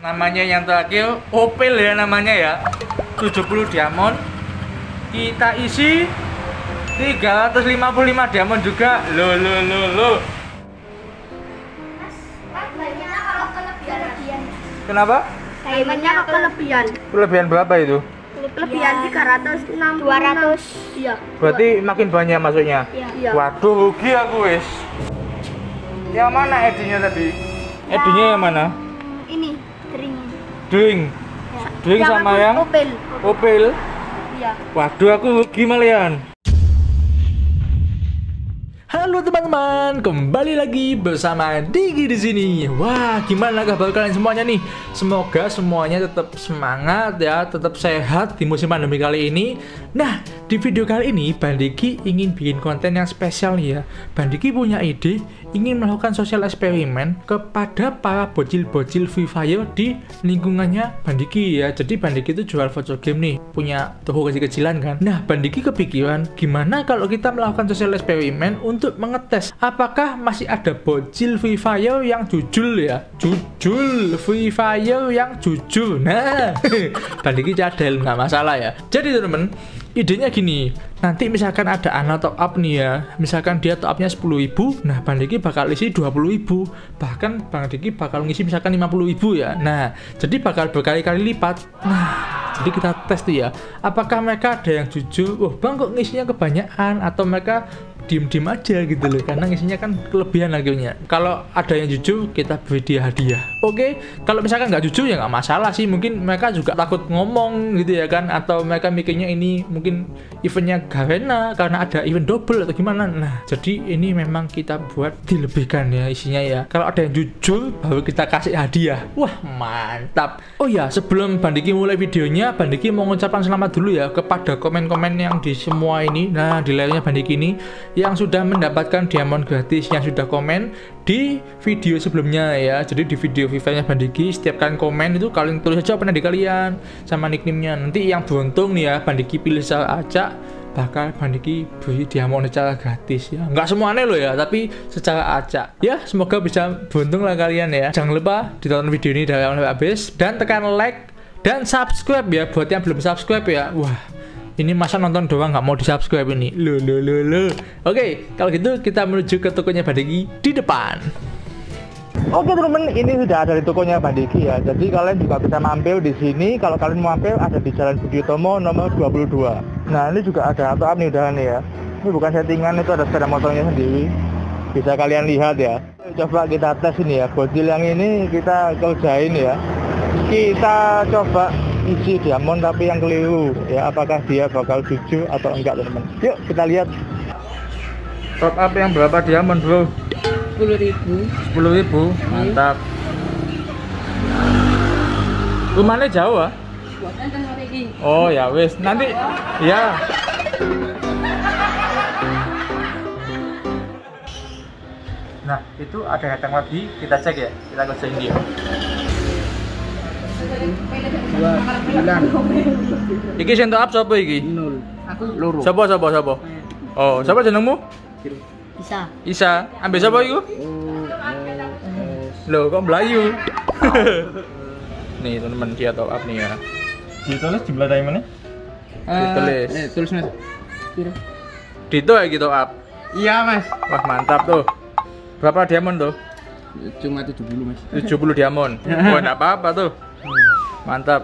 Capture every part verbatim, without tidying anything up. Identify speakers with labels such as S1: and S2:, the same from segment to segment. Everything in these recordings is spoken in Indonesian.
S1: Namanya yang terakhir Opel ya namanya ya. tujuh puluh diamond. Kita isi tiga ratus lima puluh lima diamond juga. Lo lo lo lo. Kenapa?
S2: Diamondnya kelebihan.
S1: Kelebihan berapa itu?
S2: Kelebihan tiga ratus enam puluh. dua ratus. Iya.
S1: Berarti makin banyak masuknya.
S2: Iya.
S1: Waduh, rugi aku wis. Yang mana edinya tadi? Edinya yang mana?
S2: Ini Dream.
S1: Dream.
S2: Ya.
S1: Dream sama yang
S2: Opel.
S1: Opel.
S2: Iya.
S1: Waduh, aku rugi malian. Halo teman-teman, kembali lagi bersama Digi di sini. Wah, gimana kabar kalian semuanya nih? Semoga semuanya tetap semangat ya, tetap sehat di musim pandemi kali ini. Nah, di video kali ini Bang Digi ingin bikin konten yang spesial nih ya. Bang Digi punya ide ingin melakukan sosial eksperimen kepada para bocil-bocil Free Fire di lingkungannya Bang Digi ya. Jadi Bang Digi itu jual voucher game nih, punya toko kecil-kecilan kan. Nah, Bang Digi kepikiran gimana kalau kita melakukan sosial eksperimen untuk mengetes apakah masih ada bocil Free Fire yang jujur ya. Jujur Free Fire yang jujur. Nah, Bang Digi cadel nggak masalah ya. Jadi teman-teman, idenya gini, nanti misalkan ada anak top up nih ya, misalkan dia top upnya sepuluh ribu, nah Bang Digi bakal isi dua puluh ribu, bahkan Bang Digi bakal ngisi misalkan lima puluh ribu ya. Nah, jadi bakal berkali-kali lipat. Nah, jadi kita tes tuh ya, apakah mereka ada yang jujur, oh Bang kok ngisinya kebanyakan, atau mereka diem-diem aja gitu loh, karena ngisinya kan kelebihan akhirnya. Kalau ada yang jujur, kita beri dia hadiah. Oke, kalau misalkan nggak jujur ya nggak masalah sih, mungkin mereka juga takut ngomong gitu ya kan, atau mereka mikirnya ini mungkin eventnya Garena karena ada event double atau gimana. Nah, jadi ini memang kita buat dilebihkan ya isinya ya. Kalau ada yang jujur, baru kita kasih hadiah. Wah, mantap. Oh ya, sebelum Bang Digi mulai videonya, Bang Digi mau ngucapkan selamat dulu ya kepada komen-komen yang di semua ini. Nah, di layarnya Bang Digi ini yang sudah mendapatkan diamond gratis, yang sudah komen di video sebelumnya ya. Jadi di video Viva-nya Bang Digi, setiap kalian komen itu kalian tulis aja apa nanti kalian sama nickname-nya. Nanti yang beruntung nih ya, Bang Digi pilih secara acak, bakal Bang Digi beri diamond secara gratis ya. Nggak semuanya loh ya, tapi secara acak. Ya, semoga bisa beruntung lah kalian ya. Jangan lupa ditonton video ini dari awal sampai habis dan tekan like dan subscribe ya buat yang belum subscribe ya. Wah, ini masa nonton doang nggak mau di subscribe ini. Lo lo lo lo. Oke, kalau gitu kita menuju ke tokonya Bang Digi di depan. Oke teman-teman, ini sudah ada di tokonya Bang Digi ya. Jadi kalian juga bisa mampir di sini. Kalau kalian mau mampir ada di Jalan Budiotomo nomor dua puluh dua. Nah, ini juga ada auto up nih udah nih ya. Ini bukan settingan, itu ada sepeda motornya sendiri. Bisa kalian lihat ya. Coba kita tes ini ya. Bocil yang ini kita kerjain ya. Kita coba isi diamond tapi yang keliru ya, apakah dia bakal jujur atau enggak teman-teman. Yuk kita lihat. Top up yang berapa diamond bro?
S2: sepuluh ribu.
S1: sepuluh ribu, mantap. Rumahnya jauh ah? Oh ya wes, nanti ya. Nah itu ada datang lagi, kita cek ya, kita kerjain dia.
S2: dua sembilan.
S1: Iki sing top up sapa iki?
S2: Nol. Aku loro.
S1: Sapa sapa sapa? Oh, sapa jenengmu?
S2: Bisa.
S1: Isa. Ambil sapa iku? Loh, kok Melayu? Nih, teman-teman, dia top up nih ya. Ditulis jumlah diamondnya? Ditulis.
S2: Eh, tulis Mas. Kira.
S1: Dito ya gitu up.
S2: Iya, Mas.
S1: Wah, mantap tuh. Berapa diamond tuh?
S2: Cuma tujuh puluh, Mas.
S1: tujuh puluh diamond. Wah, enggak apa-apa tuh. Mantap.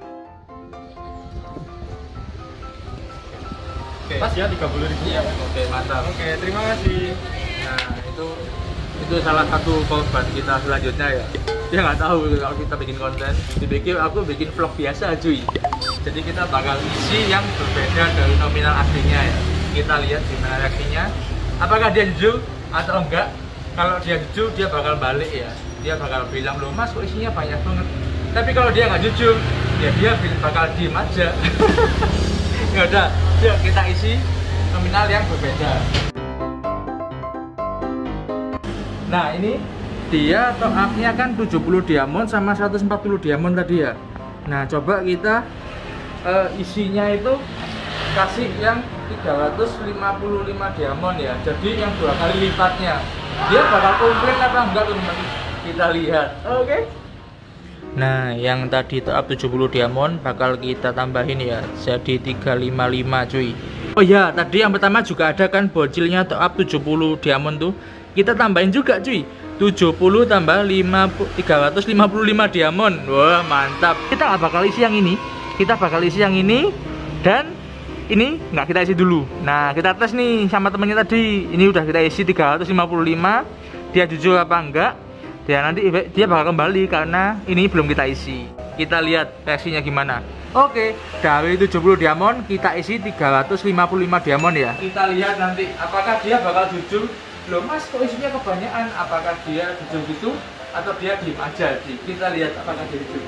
S1: Oke, pas ya tiga puluh ribu ya. Oke, mantap. Oke, terima kasih. Nah, itu itu salah satu korban kita selanjutnya ya. Dia nggak tahu kalau kita bikin konten. Dipikir aku bikin vlog biasa cuy. Jadi kita bakal isi yang berbeda dari nominal aslinya ya. Kita lihat gimana reaksinya. Apakah dia jujur atau enggak? Kalau dia jujur, dia bakal balik ya. Dia bakal bilang, loh mas kok isinya banyak banget. Tapi kalau dia nggak jujur, ya dia bakal diem aja. Ya udah, yuk kita isi nominal yang berbeda. Nah ini dia top up-nya kan tujuh puluh diamond sama seratus empat puluh diamond tadi ya. Nah coba kita uh, isinya itu kasih yang tiga ratus lima puluh lima diamond ya. Jadi yang dua kali lipatnya. Dia bakal komplain apa enggak teman-teman? Kita lihat. Oke okay? Nah, yang tadi top up tujuh puluh diamond bakal kita tambahin ya, jadi tiga ratus lima puluh lima cuy. Oh ya, tadi yang pertama juga ada kan bocilnya top up tujuh puluh diamond tuh. Kita tambahin juga cuy, tujuh puluh tambah lima, tiga ratus lima puluh lima diamond. Wah, mantap. Kita nggak bakal isi yang ini, kita bakal isi yang ini, dan ini nggak kita isi dulu. Nah, kita tes nih sama temennya tadi. Ini udah kita isi tiga ratus lima puluh lima, dia jujur apa enggak. Ya nanti dia bakal kembali karena ini belum kita isi. Kita lihat versinya gimana. Oke, dari tujuh puluh diamond kita isi tiga ratus lima puluh lima diamond ya. Kita lihat nanti apakah dia bakal jujur. Loh mas, kok isinya kebanyakan? Apakah dia jujur gitu atau dia diem aja sih? Kita lihat apakah dia jujur.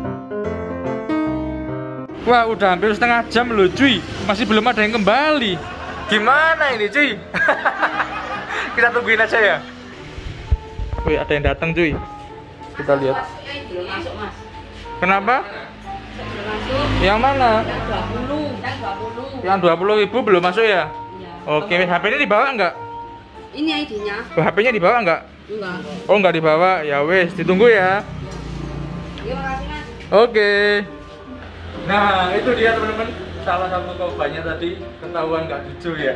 S1: Wah, udah hampir setengah jam loh cuy, masih belum ada yang kembali. Gimana ini cuy? Kita tungguin aja ya. Wih, ada yang datang cuy. Kita lihat.
S2: Belum masuk mas.
S1: Kenapa?
S2: Belum masuk.
S1: Yang mana?
S2: Yang dua puluh. Yang dua puluh.
S1: Yang dua puluh ribu belum masuk ya?
S2: Iya.
S1: Oke, H P-nya dibawa enggak?
S2: Ini I D-nya.
S1: H P-nya dibawa enggak?
S2: Enggak.
S1: Oh, enggak dibawa. Ya wes, ditunggu ya.
S2: Terima kasih mas.
S1: Oke. Nah, itu dia teman-teman. Salah satu korbannya tadi ketahuan nggak jujur ya.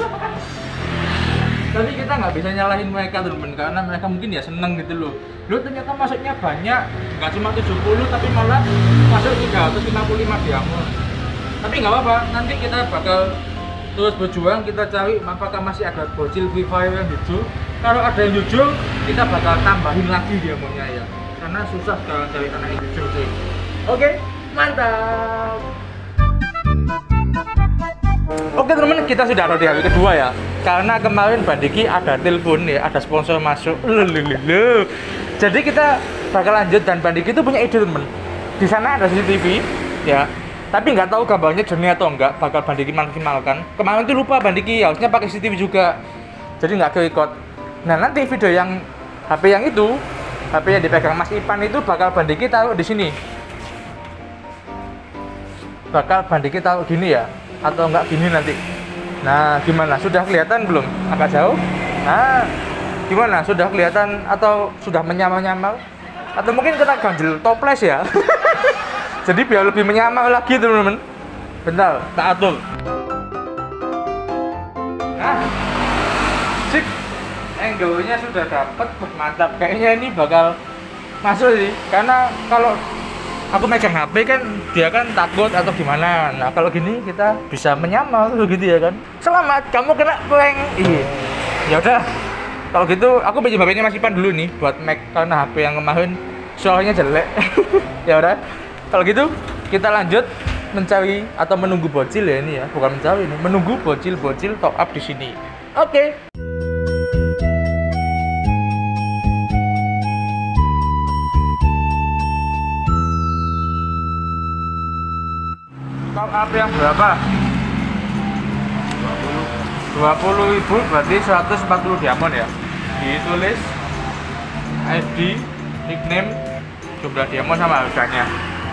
S1: Tapi kita nggak bisa nyalahin mereka teman-teman, karena mereka mungkin ya seneng gitu loh. Loh ternyata masuknya banyak, nggak cuma tujuh puluh tapi malah masuk tiga ratus lima puluh lima diamond. Tapi nggak apa-apa, nanti kita bakal terus berjuang, kita cari apakah masih ada bocil Free Fire yang jujur. Kalau ada yang jujur, kita bakal tambahin lagi diamondnya ya, karena susah sekarang cari anak yang jujur sih. Oke, mantap. Oke teman-teman, kita sudah ada di hari kedua ya. Karena kemarin Bandiki ada telepon ya, ada sponsor masuk. Lulululu. Jadi kita bakal lanjut, dan Bandiki itu punya ide teman. Di sana ada C C T V ya. Tapi nggak tahu gambarnya jernih atau enggak, bakal Bandiki maksimalkan. Kemarin tuh lupa Bandiki, harusnya pakai C C T V juga. Jadi nggak ke-record. Nah, nanti video yang H P yang itu, H P yang dipegang Mas Ipan itu bakal Bandiki taruh di sini. Bakal Bandiki taruh gini ya, atau enggak gini nanti. Nah, gimana? Sudah kelihatan belum? Agak jauh? Nah, gimana? Sudah kelihatan atau sudah menyamar-nyamar? Atau mungkin kita ganjel toples ya? Jadi biar lebih menyamar lagi teman-teman. Bentar, tak atur. Nah, sip. Angle-nya sudah dapat, mantap. Kayaknya ini bakal masuk sih. Karena kalau aku megang H P kan dia kan takut atau gimana. Nah kalau gini kita bisa menyamar gitu ya kan. Selamat, kamu kena prank. Iya. Ya udah. Kalau gitu aku pinjam H P-nya Mas Ipan dulu nih buat Mac, karena H P yang kemarin suaranya jelek. Ya udah. Kalau gitu kita lanjut mencari atau menunggu bocil ya ini ya. Bukan mencari ini, menunggu bocil-bocil top up di sini. Oke. Okay. Top up yang berapa? dua puluh ribu berarti seratus empat puluh diamond ya. Ditulis I D, nickname, jumlah diamond sama harganya.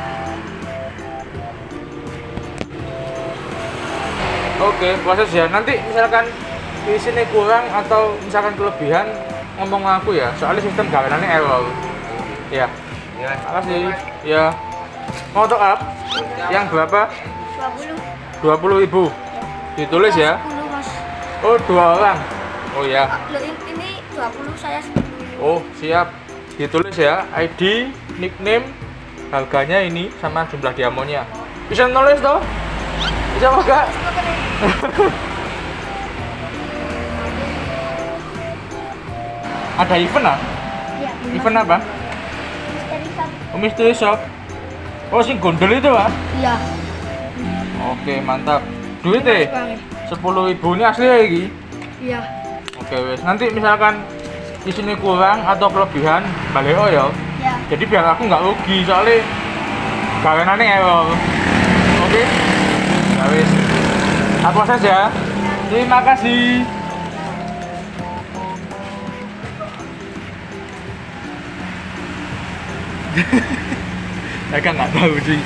S1: Oke, proses ya. Nanti misalkan di sini kurang atau misalkan kelebihan ngomong aku ya. Soalnya sistem gawenannya error. Ya. Ya, makasih. Ya. Mau top up? Yang berapa? dua puluh ribu. Ditulis ya. Oh, dua orang. Oh ya.
S2: Ini dua puluh, saya sepuluh.
S1: Oh, siap. Ditulis ya, I D, nickname, harganya ini sama jumlah diamondnya. Bisa nulis toh? Bisa enggak? Ada event ah?
S2: Iya.
S1: Event apa?
S2: Misteri shop.
S1: Oh, mystery shop. Oh, sing gondol itu ah?
S2: Iya.
S1: Oke, mantap. Duit deh. sepuluh ribu ini asli lagi.
S2: Iya.
S1: Oke, wes. Nanti misalkan di sini kurang atau kelebihan, balik oh ya.
S2: Iya.
S1: Jadi biar aku nggak rugi, soalnya gawenannya error. Oke. Ya wes. Aku proses ya. Terima kasih. Mereka nggak tahu sih.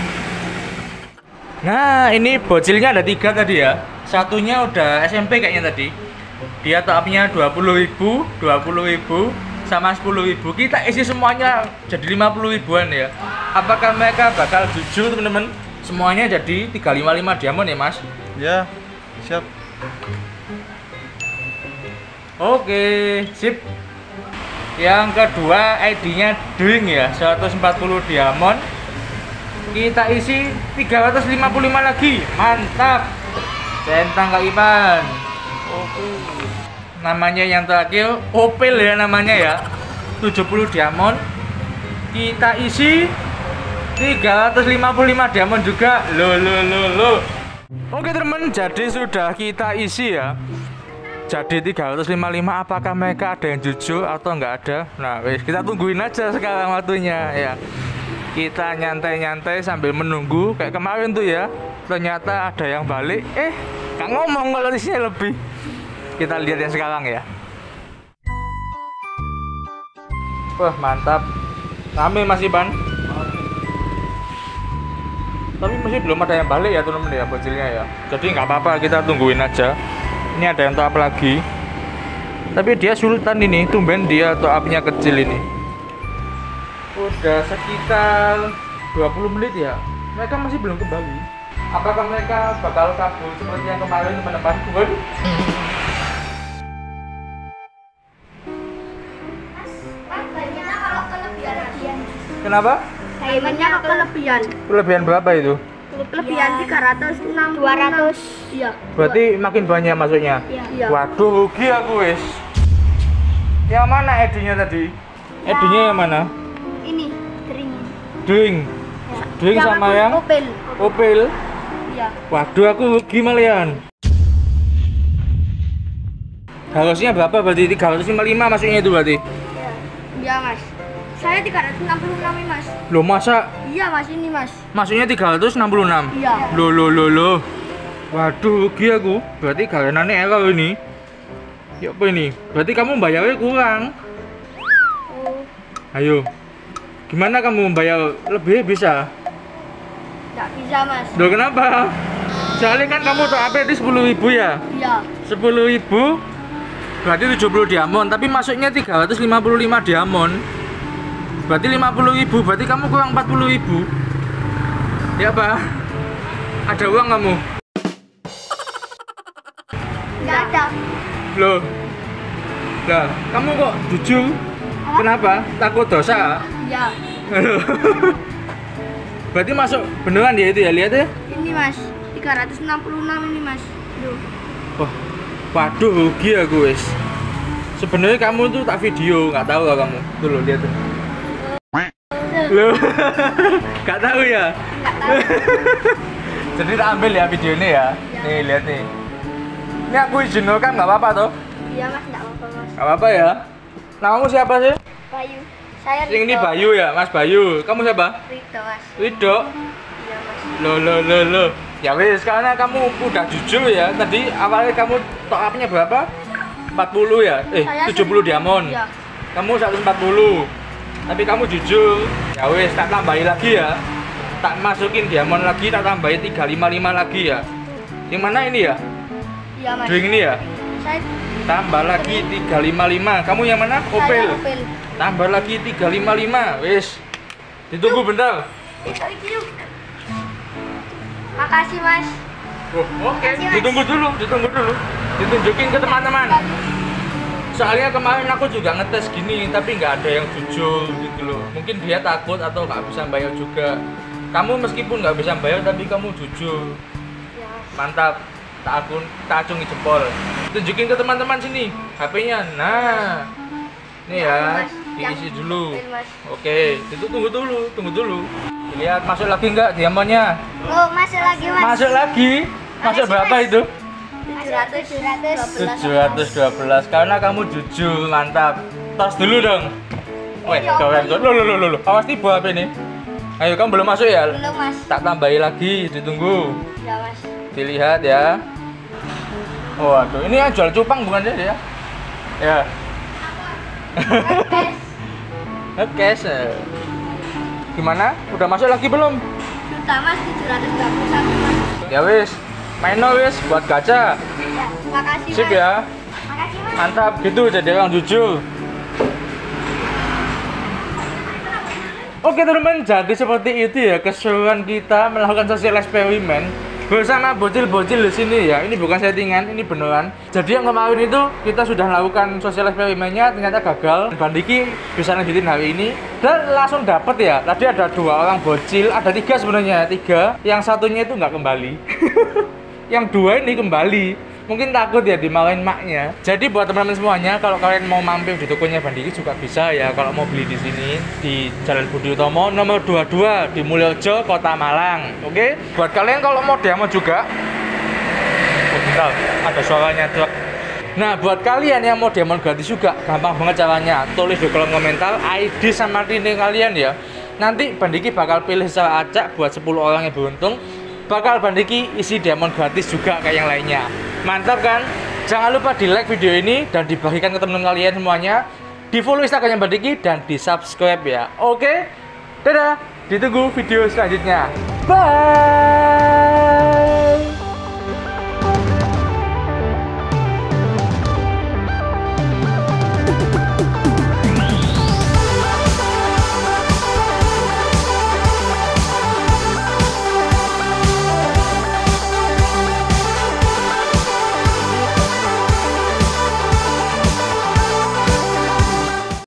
S1: Nah, ini bocilnya ada tiga tadi ya. Satunya udah S M P kayaknya tadi. Dia top up-nya dua puluh ribu, dua puluh ribu, sama sepuluh ribu. Kita isi semuanya jadi lima puluh ribuan ya. Apakah mereka bakal jujur teman-teman? Semuanya jadi tiga ratus lima puluh lima diamond ya Mas?
S3: Ya, siap.
S1: Oke, sip. Yang kedua I D-nya Ding ya, seratus empat puluh diamond. Kita isi tiga ratus lima puluh lima lagi. Mantap. Centang Kak Ipan. Oke. Namanya yang terakhir Opel ya namanya ya. tujuh puluh diamond. Kita isi tiga ratus lima puluh lima diamond juga. Loh loh loh loh. Oke teman, jadi sudah kita isi ya. Jadi tiga ratus lima puluh lima, apakah mereka ada yang jujur atau enggak ada? Nah, wis kita tungguin aja sekarang waktunya ya. Kita nyantai-nyantai sambil menunggu kayak kemarin tuh ya. Ternyata ada yang balik. Eh, nggak ngomong kalau di sini lebih. Kita lihat yang sekarang ya. Wah, mantap. Rame Mas Iban. Tapi masih belum ada yang balik ya teman-teman ya bocilnya ya. Jadi nggak apa-apa, kita tungguin aja. Ini ada yang top up lagi. Tapi dia sultan ini, tumben dia top up-nya kecil ini. Udah sekitar dua puluh menit ya. Mereka masih belum kembali. Apakah mereka bakal kabur seperti yang kemarin teman-teman? Waduh. Kenapa?
S2: Diamondnya kelebihan.
S1: Kelebihan berapa itu?
S2: Kelebihan tiga ratus enam dua ratus. Iya.
S1: Berarti makin banyak masuknya?
S2: Iya.
S1: Waduh, rugi aku wis. Yang mana E D-nya tadi? E D-nya yang mana?
S2: Ini Dring.
S1: Dring.
S2: Ya.
S1: Dring sama
S2: aku
S1: yang
S2: Opel.
S1: Opel.
S2: Iya.
S1: Waduh, aku rugi malian. Harusnya berapa berarti? tiga ratus lima puluh lima masuknya itu berarti?
S2: Iya. Iya, Mas. Saya tiga ratus enam puluh enam, Mas.
S1: Loh, masa?
S2: Iya, Mas, ini, Mas.
S1: Masuknya tiga ratus enam puluh enam?
S2: Iya.
S1: Loh, loh, loh, loh. Waduh, rugi aku. Berarti garanannya error ini. Ya apa ini? Berarti kamu bayarnya kurang.
S2: Oh,
S1: Ayo. Gimana kamu membayar lebih bisa?
S2: nggak bisa, Mas.
S1: Loh, kenapa? Soalnya kan kamu top up itu sepuluh ribu ya?
S2: Iya.
S1: sepuluh ribu berarti tujuh puluh diamond, tapi masuknya tiga ratus lima puluh lima diamond. Berarti lima puluh ribu, berarti kamu kurang empat puluh ribu. Ya apa? Ada uang kamu?
S2: Nggak ada.
S1: Loh. Lah, kamu kok jujur? Kenapa? Takut dosa?
S2: Iya.
S1: Berarti masuk beneran dia itu ya, lihat ya.
S2: Ini, Mas. tiga ratus enam puluh enam ini, Mas. Duh.
S1: Wah, waduh rugi aku wis. Sebenarnya kamu tuh tak video, nggak tahu lah kamu. Tuh loh, lihat tuh. Loh, nggak tahu ya?
S2: Nggak tahu.
S1: Jadi tak ambil ya videonya ya.
S2: Ya.
S1: Nih lihat nih. Ini aku izin kan nggak apa-apa toh?
S2: Iya, Mas, nggak apa-apa, Mas.
S1: Nggak apa-apa ya. Namamu siapa sih?
S2: Bayu. Saya
S1: Yang ini
S2: Rido.
S1: Bayu ya, Mas Bayu. Kamu siapa?
S2: Rido, Mas.
S1: Rido.
S2: Iya, Mas.
S1: Lo lo lo lo. Ya wis, karena kamu udah jujur ya. Tadi awalnya kamu top up-nya berapa? empat puluh ya? Eh,
S2: Saya
S1: tujuh puluh diamond.
S2: Iya.
S1: Kamu seratus empat puluh. Tapi kamu jujur. Ya wis, tak tambahin lagi ya. Tak masukin diamond lagi, tak tambahin tiga ratus lima puluh lima lagi ya. Yang mana ini ya?
S2: Iya, Mas.
S1: Drink ini ya?
S2: Saya
S1: Tambah lagi tiga ratus lima puluh lima. Kamu yang mana? Opel.
S2: Saya Opel.
S1: Tambah lagi tiga ratus lima puluh lima. Wis. Ditunggu bentar.
S2: Itu itu. Makasih, Mas.
S1: Oh, oke.
S2: Makasih, Mas.
S1: Ditunggu dulu, ditunggu dulu. Ditunjukin ke teman-teman. Soalnya kemarin aku juga ngetes gini, tapi nggak ada yang jujur gitu loh. Mungkin dia takut atau nggak bisa bayar juga. Kamu meskipun nggak bisa bayar, tapi kamu jujur.
S2: Ya, Mas.
S1: Mantap. Tak akun, tak acungi jempol. Tunjukin ke teman-teman sini H P-nya. Nah, ini ya,
S2: Mas.
S1: diisi
S2: Yang
S1: dulu.
S2: Opel, Mas.
S1: Oke, itu tunggu dulu, tunggu dulu. Lihat masuk lagi nggak diamonnya?
S2: Oh, masuk lagi, Mas.
S1: Masuk lagi. Masuk
S2: Makasih,
S1: berapa
S2: Mas.
S1: itu?
S2: tujuh ratus
S1: tujuh ratus dua belas. Karena kamu jujur, mantap. Tos dulu dong. Weh, goreng tuh. Loh, loh, loh, loh. Awas tiba H P ini. Ayo, kamu belum masuk ya?
S2: Belum, Mas.
S1: Tak tambahin lagi, ditunggu.
S2: Ya, Mas.
S1: Dilihat ya. Waduh, ini yang jual cupang bukan dia ya? Ya.
S2: Oke.
S1: Oke, gimana? Udah masuk lagi belum?
S2: Sudah, Mas, tujuh ratus dua puluh satu, Mas.
S1: Ya wis, main no wis buat gacha.
S2: Ya, makasih,
S1: Sip
S2: Mas.
S1: ya.
S2: Makasih, Mas.
S1: Mantap gitu jadi orang jujur. Oke teman-teman, jadi seperti itu ya keseruan kita melakukan social eksperimen bersama bocil-bocil di sini ya. Ini bukan settingan, ini beneran. Jadi yang kemarin itu kita sudah lakukan sosial eksperimennya, ternyata gagal. Bang Diki bisa lanjutin hari ini dan langsung dapet ya. Tadi ada dua orang bocil, ada tiga sebenarnya, tiga. Yang satunya itu nggak kembali. Yang dua ini kembali. Mungkin takut ya dimarahin maknya. Jadi buat teman-teman semuanya, kalau kalian mau mampir di tokonya Bang Diki juga bisa ya. Kalau mau beli di sini di Jalan Budi Utomo nomor dua puluh dua di Mulyojo, Kota Malang. Oke. Buat kalian kalau mau demo juga, oh, bentar, ada suaranya truk. Nah, buat kalian yang mau demo gratis juga, gampang banget caranya. Tulis di kolom komentar I D sama rekening kalian ya. Nanti Bang Diki bakal pilih secara acak buat sepuluh orang yang beruntung. Bakal Bang Diki isi demo gratis juga kayak yang lainnya. Mantap kan? Jangan lupa di like video ini dan dibagikan ke teman kalian semuanya. Di follow Instagramnya Bang Diki dan di subscribe ya. Oke? Dadah. Ditunggu video selanjutnya. Bye.